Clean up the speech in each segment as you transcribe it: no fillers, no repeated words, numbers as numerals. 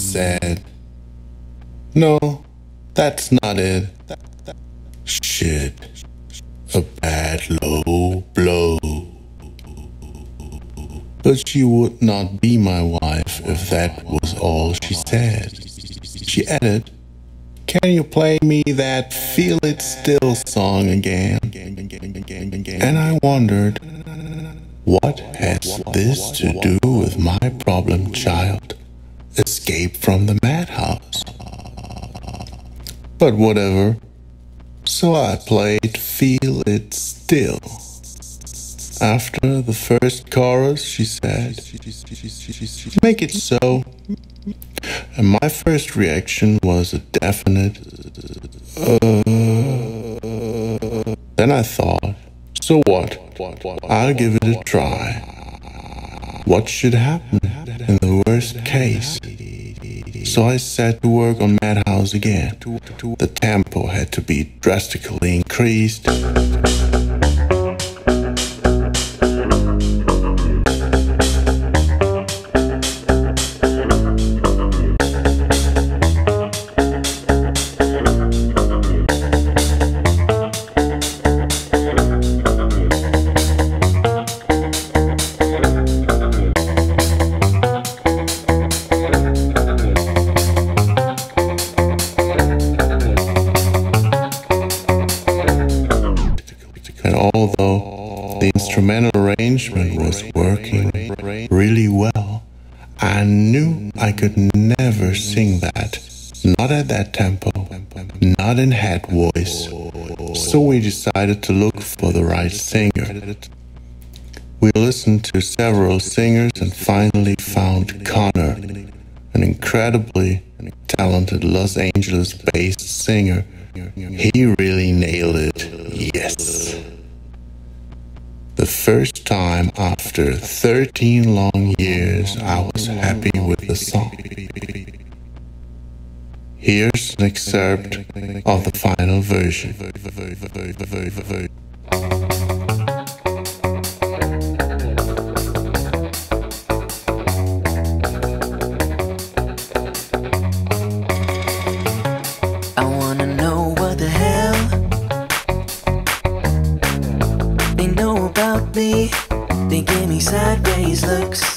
said, "No, that's not it. Shit, a bad low blow." But she would not be my wife if that was all she said. She added, "Can you play me that Feel It Still song again?" And I wondered, what has this to do with my problem child? Escape from the madhouse. But whatever. So I played Feel It Still. After the first chorus, she said, "Make it so." And my first reaction was a definite, Then I thought, so what? I'll give it a try. What should happen in the worst case? So I set to work on Madhouse again. The tempo had to be drastically increased. And although the instrumental arrangement was working really well, I knew I could never sing that. Not at that tempo, not in head voice. So we decided to look for the right singer. We listened to several singers and finally found Connor, an incredibly talented Los Angeles-based singer. He really nailed it, yes. The first time after 13 long years, I was happy with the song. Here's an excerpt of the final version. I wanna know what the hell they know about me. They give me sideways looks.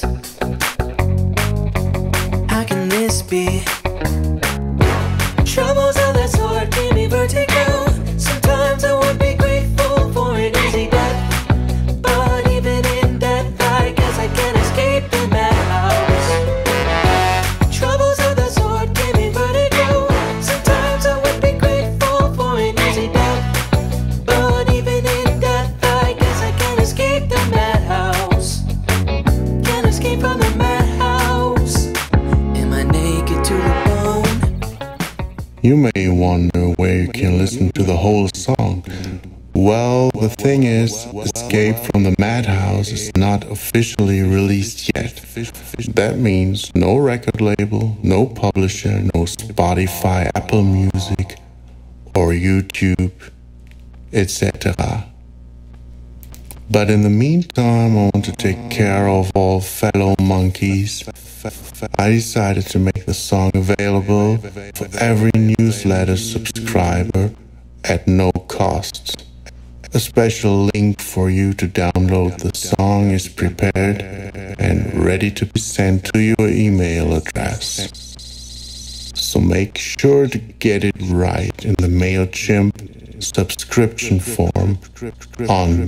How can this be? Troubles of that sort give me vertigo. Sometimes I would be grateful for an easy death, but even in death I guess I can't escape the madhouse. Troubles of that sort give me vertigo. Sometimes I would be grateful for an easy death, but even in death I guess I can't escape the madhouse. Can't escape from the madhouse. Am I naked to the bone? You may wonder where you can listen to the whole song. Well, the thing is, Escape from the Madhouse is not officially released yet. That means no record label, no publisher, no Spotify, Apple Music, or YouTube, etc. But in the meantime, I want to take care of all fellow monkeys. I decided to make the song available for every newsletter subscriber at no cost. A special link for you to download the song is prepared and ready to be sent to your email address. So make sure to get it right in the MailChimp subscription form on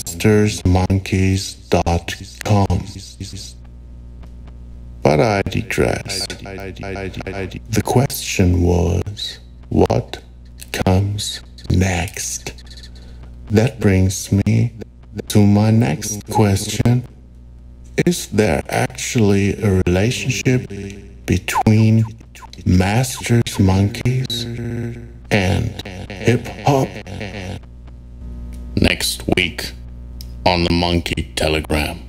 mastersmonkeys.com. But I digress. The question was, what comes next? That brings me to my next question. Is there actually a relationship between Masters Monkeys and hip-hop? Next week on the Monkey Telegram.